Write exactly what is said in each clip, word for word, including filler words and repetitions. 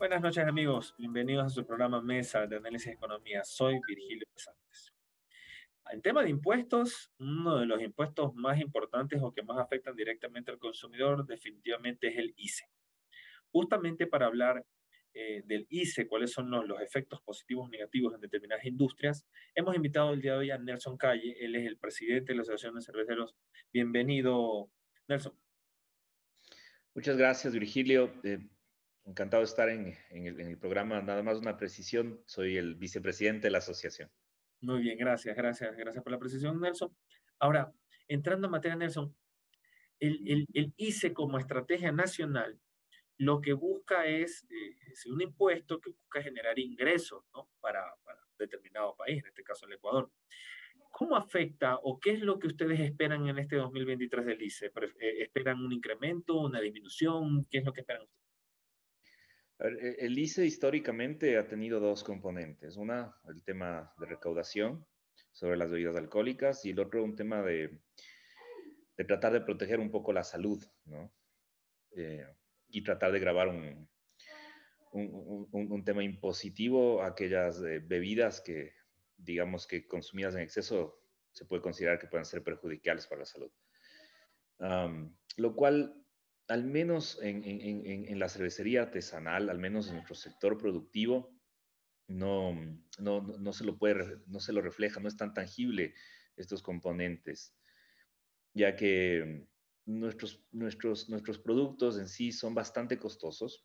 Buenas noches, amigos. Bienvenidos a su programa Mesa de Análisis de Economía. Soy Virgilio Pesantes. En tema de impuestos, uno de los impuestos más importantes o que más afectan directamente al consumidor definitivamente es el I C E. Justamente para hablar eh, del I C E, cuáles son los, los efectos positivos o negativos en determinadas industrias, hemos invitado el día de hoy a Nelson Calle. Él es el presidente de la Asociación de Cerveceros. Bienvenido, Nelson. Muchas gracias, Virgilio. Eh, encantado de estar en, en, el, en el programa. Nada más una precisión, soy el vicepresidente de la asociación. Muy bien, gracias, gracias, gracias por la precisión, Nelson. Ahora, entrando en materia, Nelson, el, el, el I C E como estrategia nacional lo que busca es, eh, es un impuesto que busca generar ingresos, ¿no? para, para determinado país, en este caso el Ecuador. ¿Cómo afecta o qué es lo que ustedes esperan en este dos mil veintitrés del I C E? Eh, ¿Esperan un incremento, una disminución? ¿Qué es lo que esperan ustedes? El I C E históricamente ha tenido dos componentes. Una, el tema de recaudación sobre las bebidas alcohólicas, y el otro, un tema de, de tratar de proteger un poco la salud, ¿no? Eh, y tratar de grabar un, un, un, un tema impositivo a aquellas eh, bebidas que, digamos que consumidas en exceso, se puede considerar que pueden ser perjudiciales para la salud. Um, lo cual, al menos en, en, en, en, la cervecería artesanal, al menos en nuestro sector productivo, no, no, no, se lo puede, no se lo refleja, no es tan tangible estos componentes, ya que nuestros, nuestros, nuestros productos en sí son bastante costosos.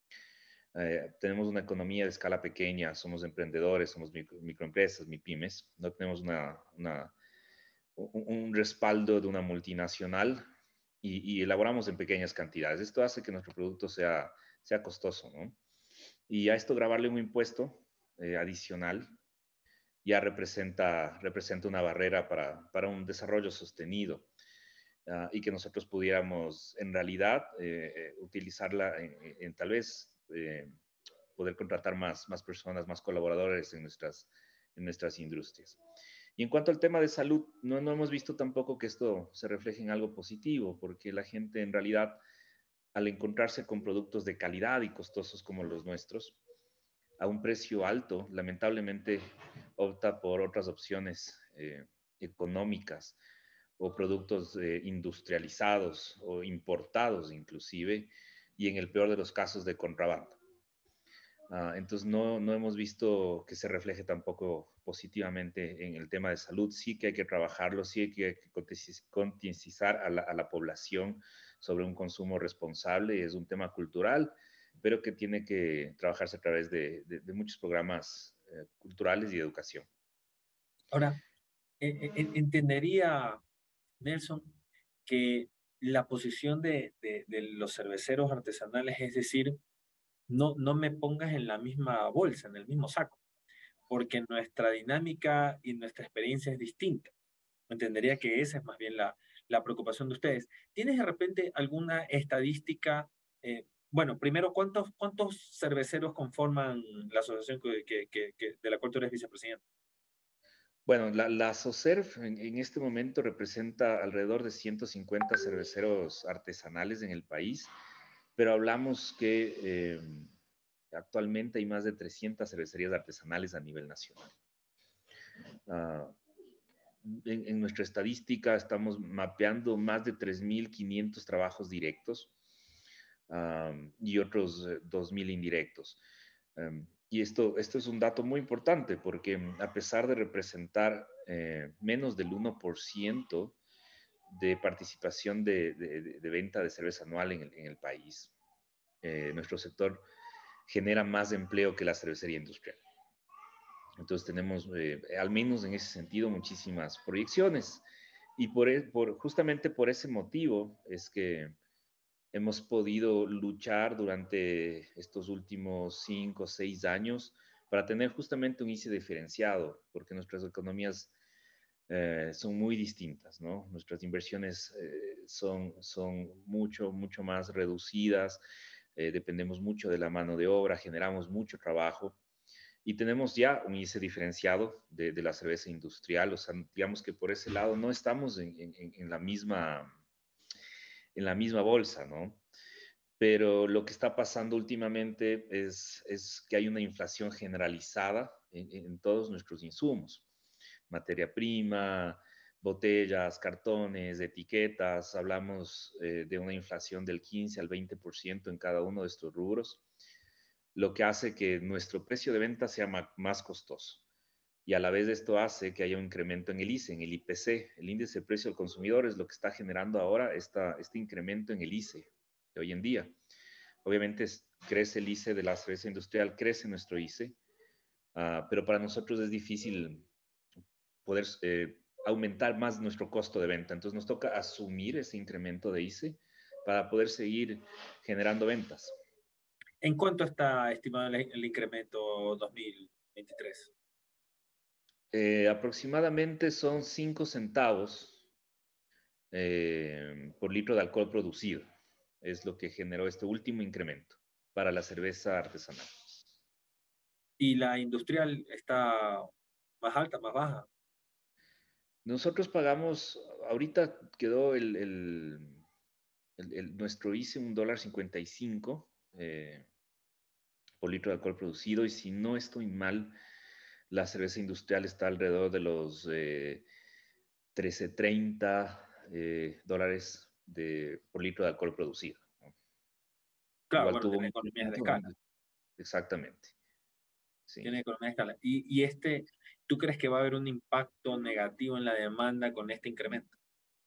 Eh, tenemos una economía de escala pequeña, somos emprendedores, somos micro, microempresas, MIPYMES, no tenemos una, una, un, un respaldo de una multinacional. Y, y elaboramos en pequeñas cantidades. Esto hace que nuestro producto sea, sea costoso, ¿no? Y a esto grabarle un impuesto eh, adicional ya representa, representa una barrera para, para un desarrollo sostenido uh, y que nosotros pudiéramos en realidad eh, utilizarla en, en, en tal vez eh, poder contratar más, más personas, más colaboradores en nuestras, en nuestras industrias. Y en cuanto al tema de salud, no, no hemos visto tampoco que esto se refleje en algo positivo, porque la gente en realidad, al encontrarse con productos de calidad y costosos como los nuestros, a un precio alto, lamentablemente opta por otras opciones eh, económicas o productos eh, industrializados o importados inclusive, y en el peor de los casos de contrabando. Uh, entonces no, no hemos visto que se refleje tampoco positivamente en el tema de salud. Sí que hay que trabajarlo, sí hay que concientizar a la, a la población sobre un consumo responsable. Es un tema cultural, pero que tiene que trabajarse a través de, de, de muchos programas eh, culturales y de educación. Ahora, eh, eh, entendería, Nelson, que la posición de, de, de los cerveceros artesanales es decir, no, no me pongas en la misma bolsa, en el mismo saco, porque nuestra dinámica y nuestra experiencia es distinta. Entendería que esa es más bien la, la preocupación de ustedes. ¿Tienes de repente alguna estadística? Eh, bueno, primero, ¿cuántos, ¿cuántos cerveceros conforman la asociación que, que, que, que, de la cual tú eres vicepresidente? Bueno, la, la SOCERF en, en este momento representa alrededor de ciento cincuenta cerveceros artesanales en el país, pero hablamos que eh, actualmente hay más de trescientas cervecerías artesanales a nivel nacional. Uh, en, en, nuestra estadística estamos mapeando más de tres mil quinientos trabajos directos um, y otros eh, dos mil indirectos. Um, y esto, esto es un dato muy importante porque a pesar de representar eh, menos del uno por ciento de participación de, de, de, venta de cerveza anual en el, en el país, eh, nuestro sector genera más empleo que la cervecería industrial. Entonces tenemos, eh, al menos en ese sentido, muchísimas proyecciones. Y por, por, justamente por ese motivo es que hemos podido luchar durante estos últimos cinco o seis años para tener justamente un I C E diferenciado, porque nuestras economías eh, son muy distintas, ¿no? Nuestras inversiones eh, son, son mucho, mucho más reducidas, eh, dependemos mucho de la mano de obra, generamos mucho trabajo. Y tenemos ya un I C E diferenciado de, de la cerveza industrial, o sea, digamos que por ese lado no estamos en, en, en, la, misma, en la misma bolsa, ¿no? pero lo que está pasando últimamente es, es que hay una inflación generalizada en, en todos nuestros insumos, materia prima, botellas, cartones, etiquetas. Hablamos eh, de una inflación del quince al veinte por ciento en cada uno de estos rubros, lo que hace que nuestro precio de venta sea ma- más costoso. Y a la vez esto hace que haya un incremento en el I C E, en el I P C, el índice de precio del consumidor, es lo que está generando ahora esta, este incremento en el I C E de hoy en día. Obviamente es- crece el I C E de la cerveza industrial, crece nuestro I C E, uh, pero para nosotros es difícil poder eh, aumentar más nuestro costo de venta. Entonces nos toca asumir ese incremento de I C E para poder seguir generando ventas. ¿En cuánto está estimado el, el incremento dos mil veintitrés? Eh, aproximadamente son cinco centavos eh, por litro de alcohol producido. Es lo que generó este último incremento para la cerveza artesanal. ¿Y la industrial está más alta, más baja? Nosotros pagamos, ahorita quedó el, el, el, el nuestro I C E un dólar cincuenta y cinco eh, por litro de alcohol producido, y si no estoy mal, la cerveza industrial está alrededor de los eh, trece treinta eh, dólares de, por litro de alcohol producido, ¿no? Claro, Igual bueno, tuvo tiene un economías de incremento, escala. exactamente, sí. Tiene economías de escala. Y, y este, ¿tú crees que va a haber un impacto negativo en la demanda con este incremento?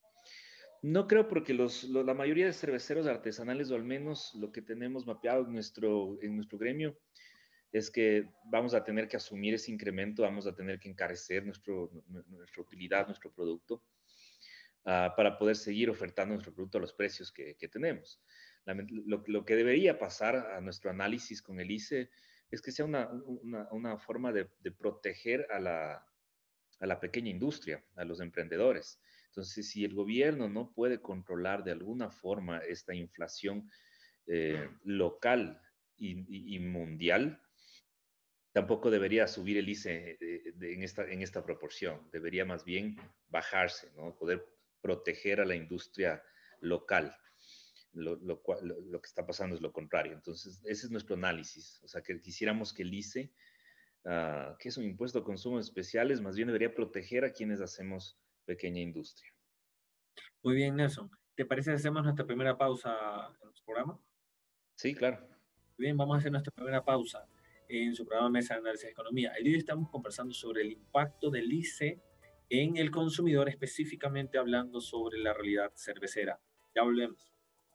No creo, porque los, lo- la mayoría de cerveceros artesanales, o al menos lo que tenemos mapeado en nuestro, en nuestro gremio, es que vamos a tener que asumir ese incremento, vamos a tener que encarecer nuestro, nuestra utilidad, nuestro producto, uh, para poder seguir ofertando nuestro producto a los precios que, que tenemos. La, lo, lo, que debería pasar a nuestro análisis con el I C E es que sea una, una, una forma de, de proteger a la, a la pequeña industria, a los emprendedores. Entonces, si el gobierno no puede controlar de alguna forma esta inflación eh, local y, y, y, mundial, tampoco debería subir el I C E de, de, en, esta, en esta proporción. Debería más bien bajarse, ¿no? Poder proteger a la industria local. Lo, lo, lo, lo que está pasando es lo contrario. Entonces, ese es nuestro análisis. O sea, que quisiéramos que el I C E, Uh, que es un impuesto a consumos especiales, más bien debería proteger a quienes hacemos pequeña industria. Muy bien, Nelson. ¿Te parece que hacemos nuestra primera pausa en nuestro programa? Sí, claro. Muy bien, vamos a hacer nuestra primera pausa en su programa Mesa de Análisis de Economía. El día de hoy estamos conversando sobre el impacto del I C E en el consumidor, específicamente hablando sobre la realidad cervecera. Ya volvemos.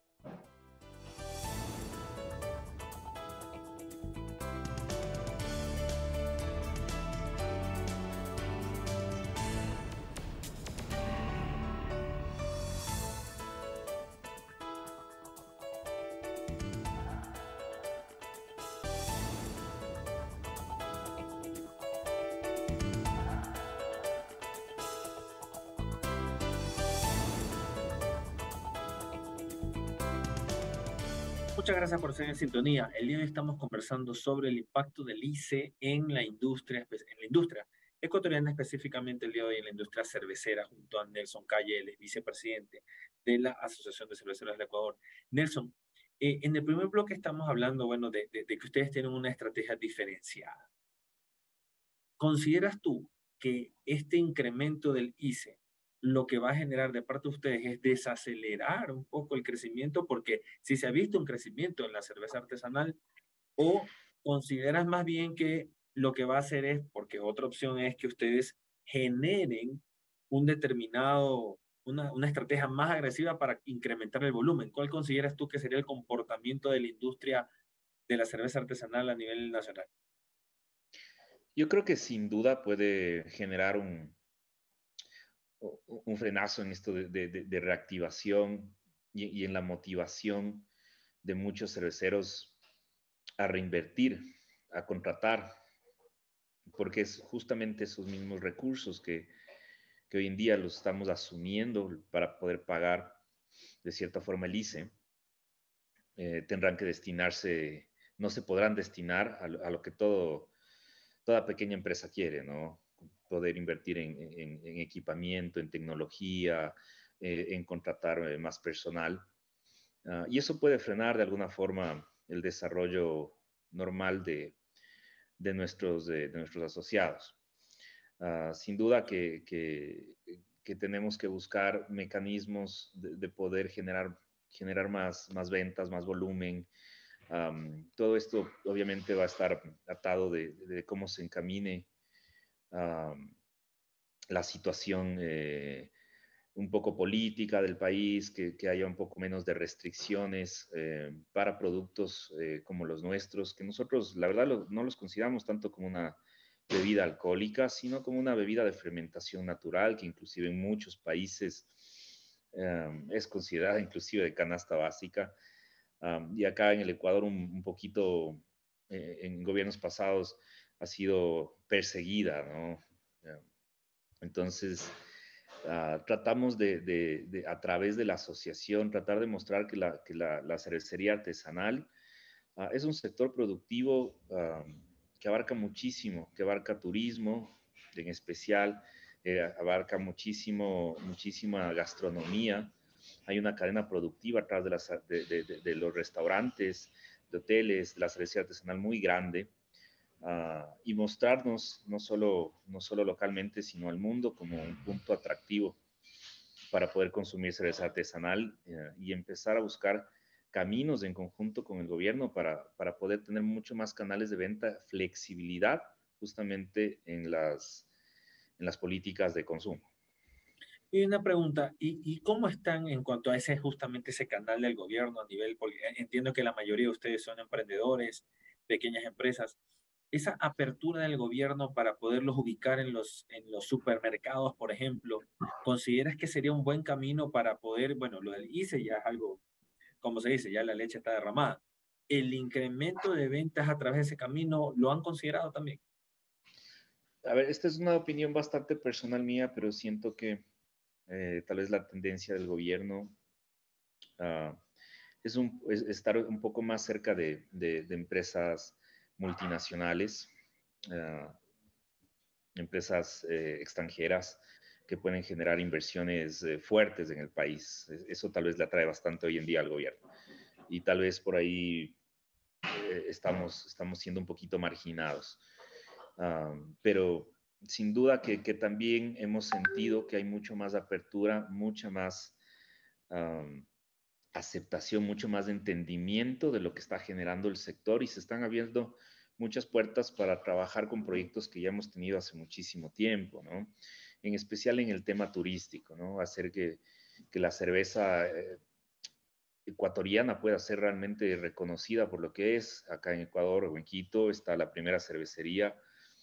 Muchas gracias por estar en sintonía. El día de hoy estamos conversando sobre el impacto del I C E en la industria, en la industria ecuatoriana, específicamente el día de hoy en la industria cervecera, junto a Nelson Calle, el vicepresidente de la Asociación de Cerveceros del Ecuador. Nelson, eh, en el primer bloque estamos hablando, bueno, de, de, de que ustedes tienen una estrategia diferenciada. ¿Consideras tú que este incremento del I C E lo que va a generar de parte de ustedes es desacelerar un poco el crecimiento? Porque si se ha visto un crecimiento en la cerveza artesanal, o consideras más bien que lo que va a hacer es, porque otra opción es que ustedes generen un determinado, una, una estrategia más agresiva para incrementar el volumen. ¿Cuál consideras tú que sería el comportamiento de la industria de la cerveza artesanal a nivel nacional? Yo creo que sin duda puede generar un, un frenazo en esto de, de, de reactivación y, y en la motivación de muchos cerveceros a reinvertir, a contratar, porque es justamente esos mismos recursos que, que hoy en día los estamos asumiendo para poder pagar de cierta forma el I C E, eh, tendrán que destinarse, no se podrán destinar a lo, a lo que todo, toda pequeña empresa quiere, ¿no? Poder invertir en, en, en equipamiento, en tecnología, eh, en contratar eh, más personal. Uh, y eso puede frenar de alguna forma el desarrollo normal de, de, nuestros, de, de nuestros asociados. Uh, sin duda que, que, que, tenemos que buscar mecanismos de, de poder generar, generar más, más ventas, más volumen. Um, todo esto obviamente va a estar atado de, de cómo se encamine um, la situación eh, un poco política del país, que, que, haya un poco menos de restricciones eh, para productos eh, como los nuestros, que nosotros la verdad lo, no los consideramos tanto como una bebida alcohólica, sino como una bebida de fermentación natural, que inclusive en muchos países um, es considerada inclusive de canasta básica. Um, y acá en el Ecuador un, un poquito, eh, en gobiernos pasados, ha sido perseguida, ¿no? Um, entonces, uh, tratamos de, de, de, a través de la asociación, tratar de mostrar que la, que la, la cervecería artesanal uh, es un sector productivo uh, que abarca muchísimo, que abarca turismo en especial, eh, abarca muchísimo, muchísima gastronomía. Hay una cadena productiva atrás de, las, de, de, de, de los restaurantes, de hoteles, de la cervecería artesanal muy grande. Uh, y mostrarnos no solo, no solo localmente, sino al mundo como un punto atractivo para poder consumir cerveza artesanal uh, y empezar a buscar caminos en conjunto con el gobierno para, para poder tener mucho más canales de venta, flexibilidad justamente en las, en las políticas de consumo. Y una pregunta, ¿y, ¿y cómo están en cuanto a ese justamente ese canal del gobierno a nivel, porque entiendo que la mayoría de ustedes son emprendedores, pequeñas empresas, esa apertura del gobierno para poderlos ubicar en los, en los supermercados, por ejemplo, ¿consideras que sería un buen camino para poder, bueno, lo del I C E ya es algo, como se dice, ya la leche está derramada? ¿El incremento de ventas a través de ese camino lo han considerado también? A ver, esta es una opinión bastante personal mía, pero siento que eh, tal vez la tendencia del gobierno uh, es, un, es, estar un poco más cerca de, de, de empresas multinacionales, uh, empresas eh, extranjeras que pueden generar inversiones eh, fuertes en el país. Eso tal vez le atrae bastante hoy en día al gobierno. Y tal vez por ahí eh, estamos, estamos siendo un poquito marginados. Um, pero sin duda que, que, también hemos sentido que hay mucho más apertura, mucha más um, aceptación, mucho más entendimiento de lo que está generando el sector y se están abriendo muchas puertas para trabajar con proyectos que ya hemos tenido hace muchísimo tiempo, ¿no? En especial en el tema turístico, ¿no? Hacer que, que la cerveza eh, ecuatoriana pueda ser realmente reconocida por lo que es. Acá en Ecuador o en Quito está la primera cervecería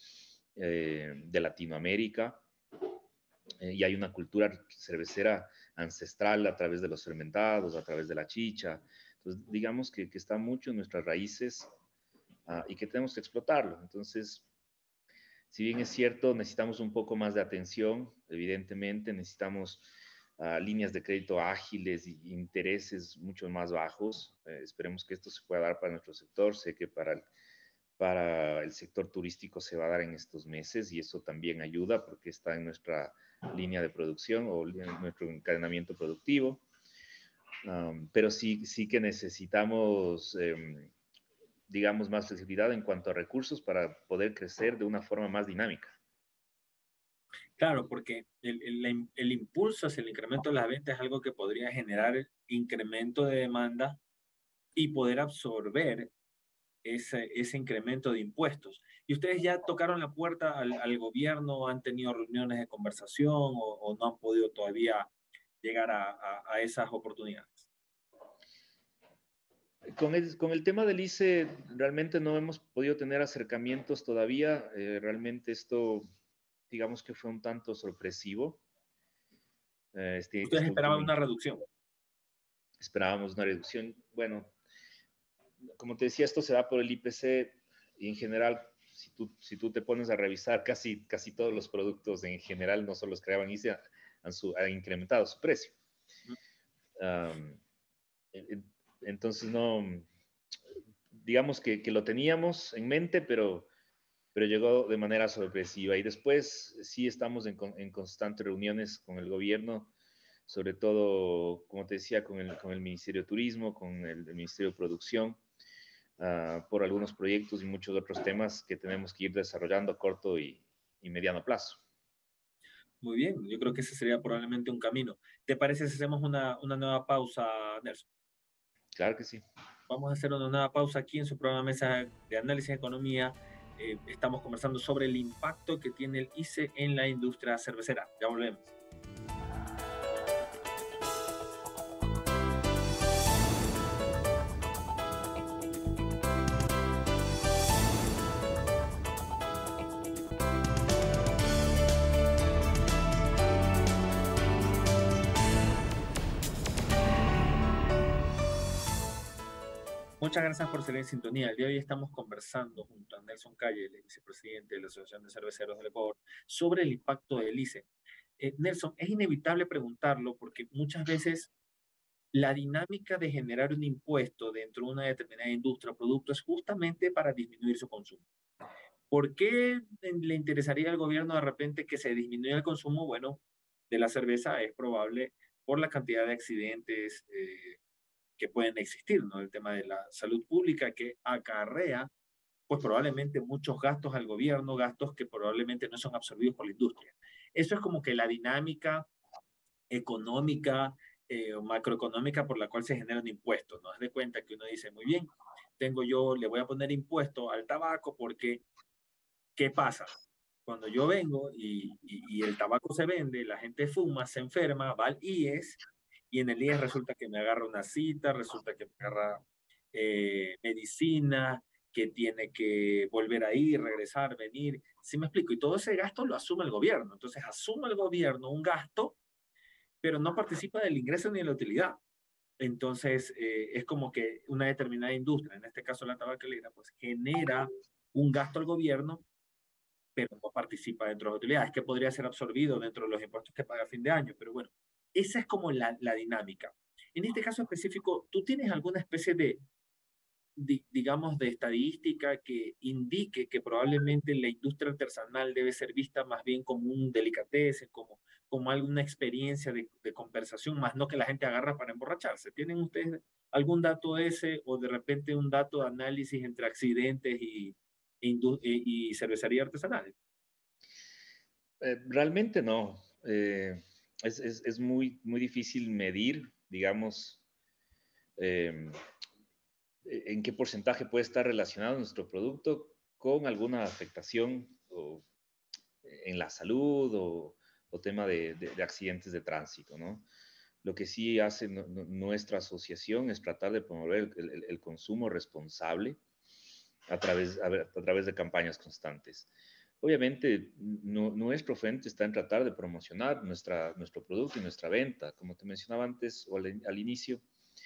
eh, de Latinoamérica eh, y hay una cultura cervecera ancestral a través de los fermentados, a través de la chicha. Entonces, digamos que, que está mucho en nuestras raíces uh, y que tenemos que explotarlo. Entonces, si bien es cierto, necesitamos un poco más de atención, evidentemente, necesitamos uh, líneas de crédito ágiles y intereses mucho más bajos. Eh, esperemos que esto se pueda dar para nuestro sector. Sé que para el, para el sector turístico se va a dar en estos meses y eso también ayuda porque está en nuestra línea de producción o en nuestro encadenamiento productivo. Um, pero sí, sí que necesitamos, eh, digamos, más flexibilidad en cuanto a recursos para poder crecer de una forma más dinámica. Claro, porque el, el, el impulso hacia el incremento de las ventas es algo que podría generar incremento de demanda y poder absorber ese, ese incremento de impuestos. ¿Y ustedes ya tocaron la puerta al, al gobierno, han tenido reuniones de conversación o, o no han podido todavía llegar a, a, a esas oportunidades? Con el, con el tema del I C E, realmente no hemos podido tener acercamientos todavía. Eh, realmente esto, digamos que fue un tanto sorpresivo. Eh, este, ¿Ustedes este esperaban último, una reducción? esperábamos una reducción. Bueno, como te decía, esto se da por el I P C y en general, si tú, si tú te pones a revisar, casi, casi todos los productos en general, no solo los que creaban I C E, han, su, han incrementado su precio. Um, entonces, no, digamos que, que, lo teníamos en mente, pero, pero llegó de manera sorpresiva. Y después sí estamos en, en constantes reuniones con el gobierno sobre todo, como te decía, con el, con el Ministerio de Turismo, con el, el Ministerio de Producción, uh, por algunos proyectos y muchos otros temas que tenemos que ir desarrollando a corto y, y mediano plazo. Muy bien, yo creo que ese sería probablemente un camino. ¿Te parece si hacemos una, una nueva pausa, Nelson? Claro que sí. Vamos a hacer una nueva pausa aquí en su programa Mesa de Análisis de Economía. Eh, estamos conversando sobre el impacto que tiene el I C E en la industria cervecera. Ya volvemos. Muchas gracias por ser en sintonía. El día de hoy estamos conversando junto a Nelson Calle, el vicepresidente de la Asociación de Cerveceros del Ecuador, sobre el impacto del I C E. Eh, Nelson, es inevitable preguntarlo porque muchas veces la dinámica de generar un impuesto dentro de una determinada industria o producto es justamente para disminuir su consumo. ¿Por qué le interesaría al gobierno de repente que se disminuya el consumo? Bueno, de la cerveza es probable por la cantidad de accidentes eh, que pueden existir, ¿no? El tema de la salud pública que acarrea, pues probablemente muchos gastos al gobierno, gastos que probablemente no son absorbidos por la industria. Eso es como que la dinámica económica eh, o macroeconómica por la cual se generan impuestos, ¿no? Haz de cuenta que uno dice, muy bien, tengo yo, le voy a poner impuesto al tabaco porque, ¿qué pasa? Cuando yo vengo y, y, y el tabaco se vende, la gente fuma, se enferma, va al I E S y en el I E S resulta que me agarra una cita, resulta que me agarra eh, medicina, que tiene que volver a ir, regresar, venir. ¿Sí me explico? Y todo ese gasto lo asume el gobierno. Entonces, asume el gobierno un gasto, pero no participa del ingreso ni de la utilidad. Entonces, eh, es como que una determinada industria, en este caso la tabacalera, pues genera un gasto al gobierno, pero no participa dentro de las utilidades, que podría ser absorbido dentro de los impuestos que paga a fin de año. Pero bueno, esa es como la, la dinámica. En este caso específico, ¿tú tienes alguna especie de, di, digamos, de estadística que indique que probablemente la industria artesanal debe ser vista más bien como un delicatessen, como, como alguna experiencia de, de conversación, más no que la gente agarra para emborracharse? ¿Tienen ustedes algún dato ese o de repente un dato de análisis entre accidentes y, y, y cervecería artesanal? Eh, realmente no. Eh, es, es, es muy, muy difícil medir, digamos, eh, en qué porcentaje puede estar relacionado nuestro producto con alguna afectación o, en la salud o, o tema de, de, de, accidentes de tránsito, ¿no? Lo que sí hace no, no, nuestra asociación es tratar de promover el, el, el consumo responsable a través, a, ver, a través de campañas constantes. Obviamente, no, nuestro frente está en tratar de promocionar nuestra, nuestro producto y nuestra venta. Como te mencionaba antes o al, al inicio,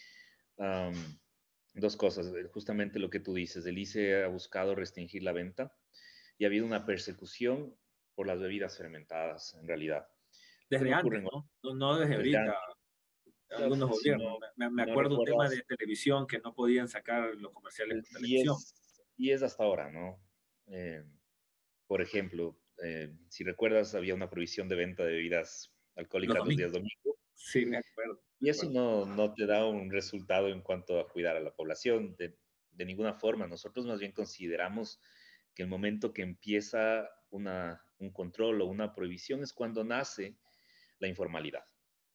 um, dos cosas. Justamente lo que tú dices, el I C E ha buscado restringir la venta y ha habido una persecución por las bebidas fermentadas, en realidad. Eso Desde no ocurre antes, en, ¿no? No, no desde desde ahorita, antes. algunos Si no, gobiernos. Me, si me no acuerdo un tema recuerdas, de televisión que no podían sacar los comerciales por y televisión. es, y es hasta ahora, ¿no? Eh, por ejemplo, eh, si recuerdas, había una prohibición de venta de bebidas Los alcohólicas los días domingos. domingos, Sí, me acuerdo, me y eso acuerdo. no, no te da un resultado en cuanto a cuidar a la población de, de ninguna forma. Nosotros más bien consideramos que el momento que empieza una, un control o una prohibición es cuando nace la informalidad.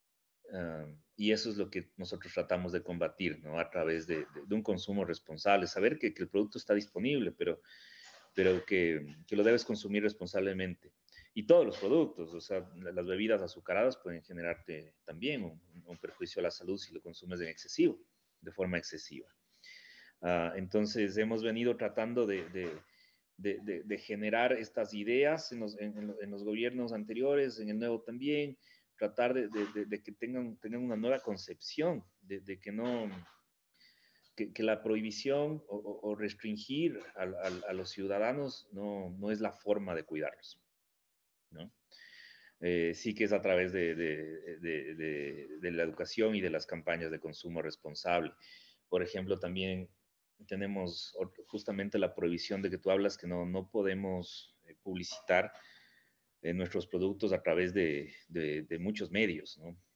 Uh, y eso es lo que nosotros tratamos de combatir, ¿no? A través de, de, de un consumo responsable, saber que, que, el producto está disponible, pero, pero que, que, lo debes consumir responsablemente. Y todos los productos, o sea, las bebidas azucaradas pueden generarte también un, un perjuicio a la salud si lo consumes en excesivo, de forma excesiva. Uh, entonces, hemos venido tratando de, de De, de, de, generar estas ideas en los, en, en los, gobiernos anteriores, en el nuevo también, tratar de, de, de que tengan, tengan, una nueva concepción, de, que no, que, que la prohibición o, o restringir a, a, a, los ciudadanos no, no es la forma de cuidarlos, ¿no? Eh, sí que es a través de, de, de, de, de la educación y de las campañas de consumo responsable. Por ejemplo, también tenemos justamente la prohibición de que tú hablas que no, no podemos publicitar eh, nuestros productos a través de, de, de muchos medios, ¿no?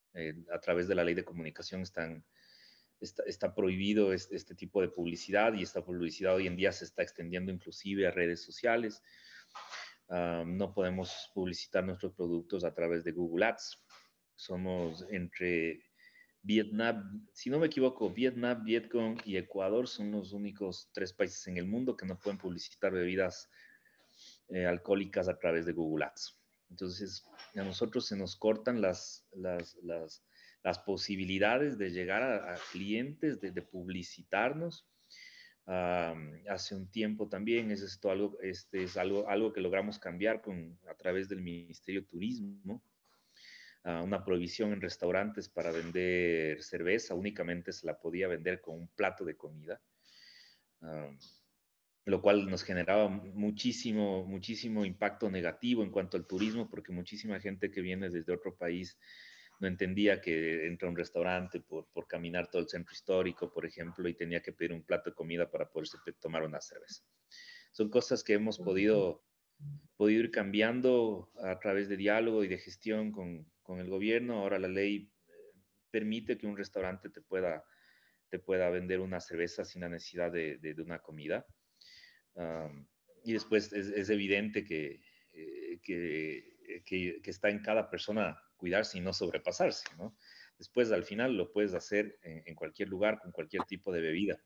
Eh, a través de la ley de comunicación están, está, está prohibido este, este tipo de publicidad, y esta publicidad hoy en día se está extendiendo inclusive a redes sociales. Uh, no podemos publicitar nuestros productos a través de Google Ads. Somos entre Vietnam, si no me equivoco, Vietnam, Vietcong y Ecuador son los únicos tres países en el mundo que no pueden publicitar bebidas eh, alcohólicas a través de Google Ads. Entonces, a nosotros se nos cortan las, las, las, las posibilidades de llegar a, a clientes, de, de publicitarnos. Um, hace un tiempo también es esto algo, este es algo, algo que logramos cambiar con, a través del Ministerio de Turismo. Uh, una prohibición en restaurantes para vender cerveza, únicamente se la podía vender con un plato de comida. Um, lo cual nos generaba muchísimo, muchísimo impacto negativo en cuanto al turismo, porque muchísima gente que viene desde otro país no entendía que entra a un restaurante por, por caminar todo el centro histórico, por ejemplo, y tenía que pedir un plato de comida para poderse tomar una cerveza. Son cosas que hemos podido, podido ir cambiando a través de diálogo y de gestión con, con el gobierno. Ahora la ley permite que un restaurante te pueda, te pueda vender una cerveza sin la necesidad de, de, de una comida. Um, y después es, es evidente que, eh, que, que, que, está en cada persona cuidarse y no sobrepasarse, ¿no? Después, al final, lo puedes hacer en, en cualquier lugar, con cualquier tipo de bebida.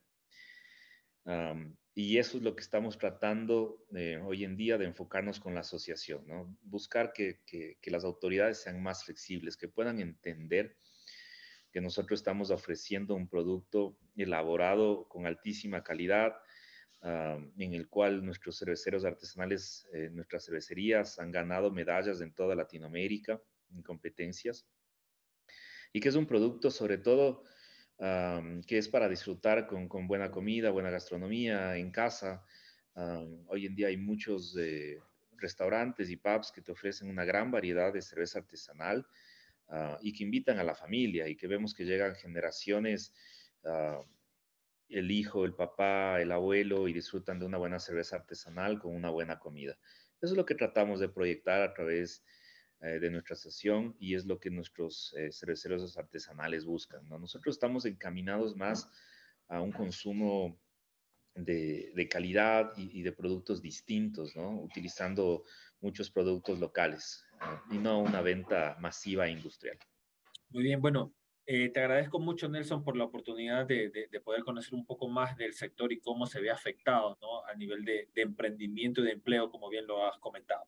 Um, y eso es lo que estamos tratando eh, hoy en día de enfocarnos con la asociación, ¿no? Buscar que, que, que las autoridades sean más flexibles, que puedan entender que nosotros estamos ofreciendo un producto elaborado con altísima calidad, Uh, en el cual nuestros cerveceros artesanales, eh, nuestras cervecerías han ganado medallas en toda Latinoamérica en competencias, y que es un producto sobre todo um, que es para disfrutar con, con, buena comida, buena gastronomía en casa. Um, hoy en día hay muchos eh, restaurantes y pubs que te ofrecen una gran variedad de cerveza artesanal uh, y que invitan a la familia, y que vemos que llegan generaciones uh, el hijo, el papá, el abuelo, y disfrutan de una buena cerveza artesanal con una buena comida. Eso es lo que tratamos de proyectar a través eh, de nuestra asociación, y es lo que nuestros eh, cerveceros artesanales buscan, ¿no? Nosotros estamos encaminados más a un consumo de, de calidad y, y, de productos distintos, ¿no? Utilizando muchos productos locales, ¿no? Y no una venta masiva e industrial. Muy bien, bueno, eh, te agradezco mucho, Nelson, por la oportunidad de, de, de, poder conocer un poco más del sector y cómo se ve afectado, ¿no? A nivel de, de emprendimiento y de empleo, como bien lo has comentado.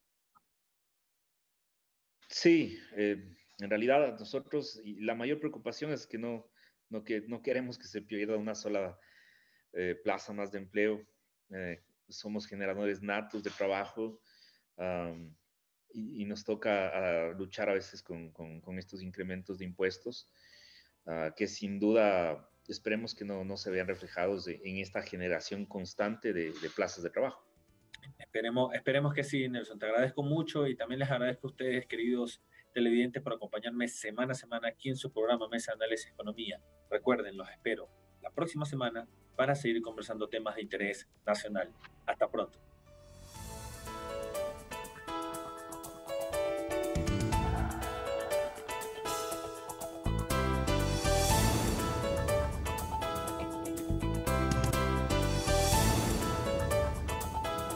Sí, eh, en realidad nosotros, y la mayor preocupación es que no, no, que, no queremos que se pierda una sola eh, plaza más de empleo. Eh, somos generadores natos de trabajo, um, y, y, nos toca uh, luchar a veces con, con, con, estos incrementos de impuestos, uh, que sin duda esperemos que no, no se vean reflejados de, en esta generación constante de, de plazas de trabajo. Esperemos, esperemos que sí, Nelson. Te agradezco mucho, y también les agradezco a ustedes, queridos televidentes, por acompañarme semana a semana aquí en su programa Mesa de Análisis Economía. Recuerden, los espero la próxima semana para seguir conversando temas de interés nacional. Hasta pronto.